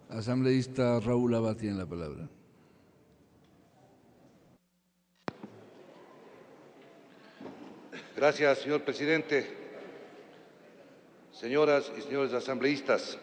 Asambleísta Raúl Abad tiene la palabra. Gracias, señor presidente. Señoras y señores asambleístas,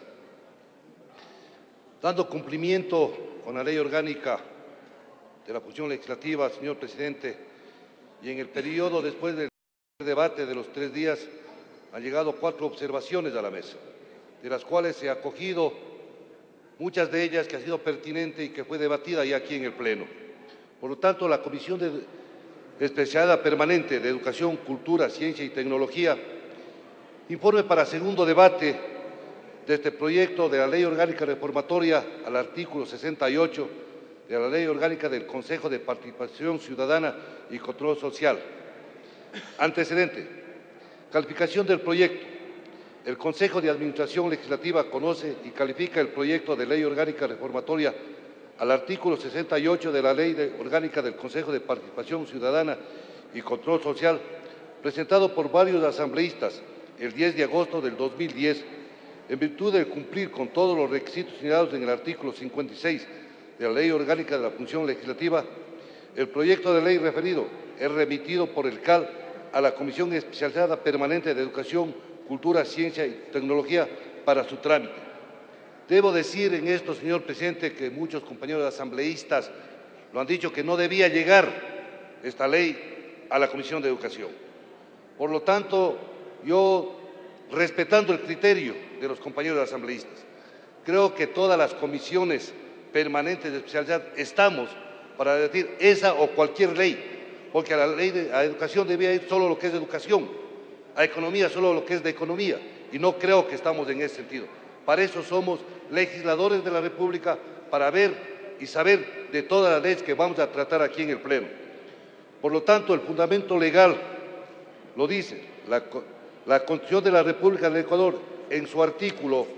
dando cumplimiento con la ley orgánica de la función legislativa, señor presidente, y en el periodo después del debate de los 3 días, han llegado 4 observaciones a la mesa, de las cuales se ha acogido muchas de ellas que ha sido pertinente y que fue debatida ya aquí en el Pleno. Por lo tanto, la Comisión Especial Permanente de Educación, Cultura, Ciencia y Tecnología informe para segundo debate de este proyecto de la Ley Orgánica Reformatoria al artículo 68 de la Ley Orgánica del Consejo de Participación Ciudadana y Control Social. Antecedente. Calificación del proyecto. El Consejo de Administración Legislativa conoce y califica el proyecto de Ley Orgánica Reformatoria al artículo 68 de la Ley Orgánica del Consejo de Participación Ciudadana y Control Social, presentado por varios asambleístas el 10 de agosto del 2010, en virtud de cumplir con todos los requisitos señalados en el artículo 56 de la Ley Orgánica de la Función Legislativa. El proyecto de ley referido es remitido por el CAL a la Comisión Especializada Permanente de Educación, Cultura, Ciencia y Tecnología para su trámite. Debo decir en esto, señor presidente, que muchos compañeros asambleístas lo han dicho que no debía llegar esta ley a la Comisión de Educación. Por lo tanto, yo, respetando el criterio de los compañeros asambleístas, creo que todas las comisiones permanentes de especialidad estamos para decir esa o cualquier ley, porque a la ley de educación debía ir solo lo que es de educación, a economía solo lo que es de economía, y no creo que estamos en ese sentido. Para eso somos legisladores de la República, para ver y saber de todas las leyes que vamos a tratar aquí en el Pleno. Por lo tanto, el fundamento legal lo dice la Constitución de la República del Ecuador en su artículo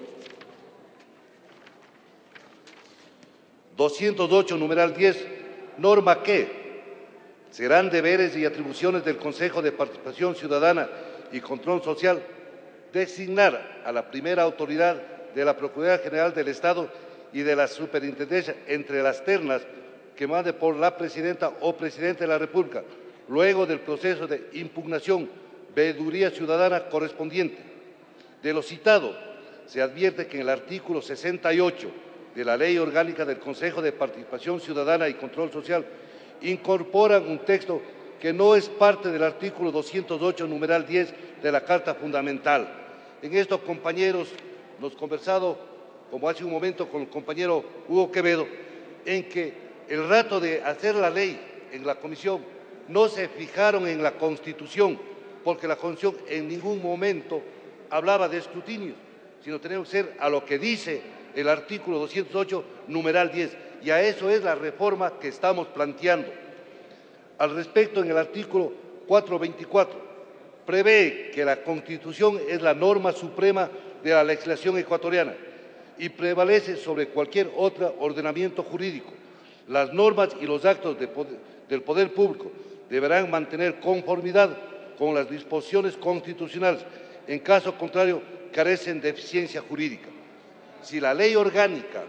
208, numeral 10, norma que serán deberes y atribuciones del Consejo de Participación Ciudadana y Control Social designar a la primera autoridad de la Procuraduría General del Estado y de la Superintendencia entre las ternas que mande por la Presidenta o Presidente de la República, luego del proceso de impugnación, veeduría ciudadana correspondiente. De lo citado, se advierte que en el artículo 68 de la Ley Orgánica del Consejo de Participación Ciudadana y Control Social incorporan un texto que no es parte del artículo 208, numeral 10 de la Carta Fundamental. En esto, compañeros, nos conversado, como hace un momento, con el compañero Hugo Quevedo, en que el rato de hacer la ley en la comisión no se fijaron en la Constitución, porque la Constitución en ningún momento hablaba de escrutinio, sino tenemos que ser a lo que dice el artículo 208, numeral 10, y a eso es la reforma que estamos planteando. Al respecto, en el artículo 424, prevé que la Constitución es la norma suprema de la legislación ecuatoriana y prevalece sobre cualquier otro ordenamiento jurídico. Las normas y los actos del poder público deberán mantener conformidad con las disposiciones constitucionales. En caso contrario, carecen de eficiencia jurídica. Si la ley orgánica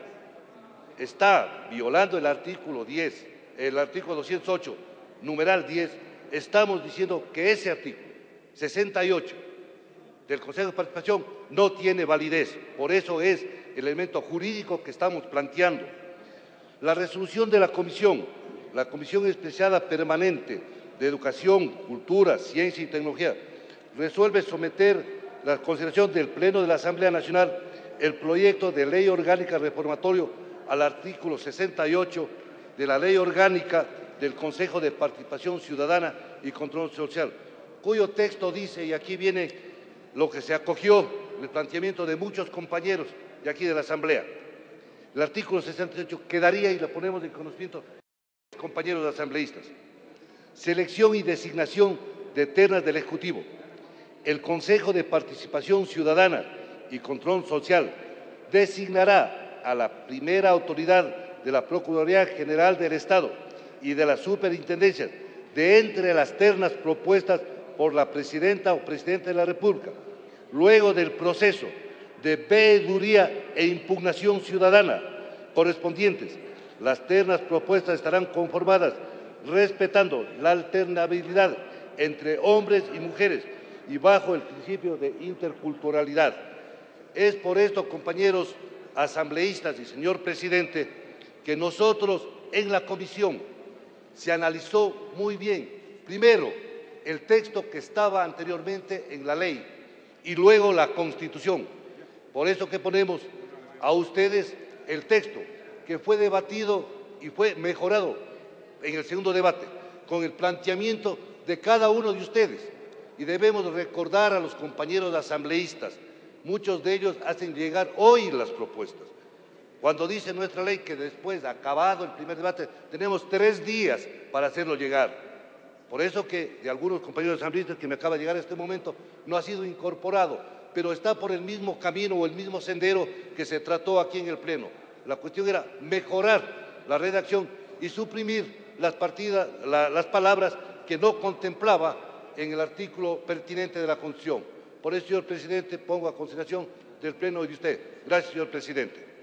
está violando el artículo 10, el artículo 208, numeral 10, estamos diciendo que ese artículo 68 del Consejo de Participación no tiene validez. Por eso es el elemento jurídico que estamos planteando. La resolución de la Comisión Especial Permanente de Educación, Cultura, Ciencia y Tecnología, resuelve someter la consideración del Pleno de la Asamblea Nacional el proyecto de Ley Orgánica Reformatorio al artículo 68 de la Ley Orgánica del Consejo de Participación Ciudadana y Control Social, cuyo texto dice, y aquí viene lo que se acogió, el planteamiento de muchos compañeros de aquí de la Asamblea. El artículo 68 quedaría, y lo ponemos en conocimiento de los compañeros asambleístas. Selección y designación de ternas del Ejecutivo. El Consejo de Participación Ciudadana y Control Social designará a la primera autoridad de la Procuraduría General del Estado y de la Superintendencia de entre las ternas propuestas por la Presidenta o Presidente de la República, luego del proceso de veeduría e impugnación ciudadana correspondientes. Las ternas propuestas estarán conformadas respetando la alternabilidad entre hombres y mujeres y bajo el principio de interculturalidad. Es por esto, compañeros asambleístas y señor presidente, que nosotros en la comisión se analizó muy bien, primero, el texto que estaba anteriormente en la ley y luego la Constitución. Por eso que ponemos a ustedes el texto que fue debatido y fue mejorado en el segundo debate, con el planteamiento de cada uno de ustedes. Y debemos recordar a los compañeros asambleístas, muchos de ellos hacen llegar hoy las propuestas. Cuando dice nuestra ley que después, acabado el primer debate, tenemos 3 días para hacerlo llegar. Por eso que de algunos compañeros asambleístas que me acaba de llegar en este momento no ha sido incorporado, pero está por el mismo camino o el mismo sendero que se trató aquí en el Pleno. La cuestión era mejorar la redacción y suprimir las palabras que no contemplaba en el artículo pertinente de la Constitución. Por eso, señor presidente, pongo a consideración del Pleno y de usted. Gracias, señor presidente.